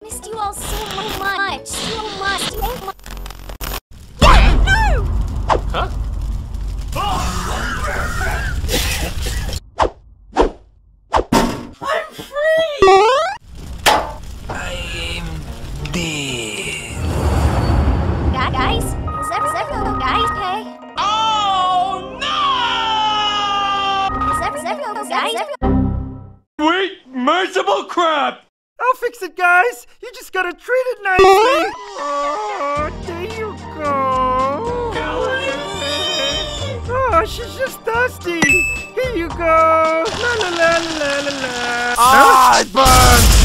Missed you all so much. So much. No! Huh? I'm free! I am dead. Guys, is everyone guys okay? Oh no! Is everyone guys? Sweet, merciful crap! I'll fix it, guys. You just gotta treat it nicely. Oh, there you go. Oh, she's just thirsty. Here you go. La la la la la la. Ah, it burns.